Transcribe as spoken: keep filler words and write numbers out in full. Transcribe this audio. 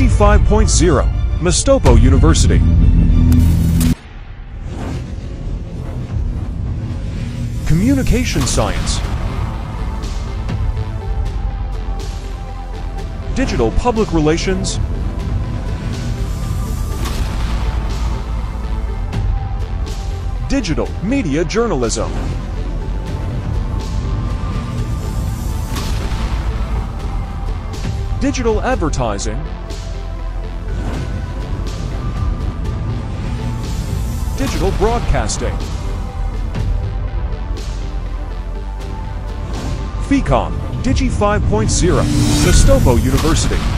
Digi five point oh, Moestopo University. Communication Science. Digital Public Relations. Digital Media Journalism. Digital Advertising. Digital Broadcasting. Fikom, Digi five point oh, Moestopo University.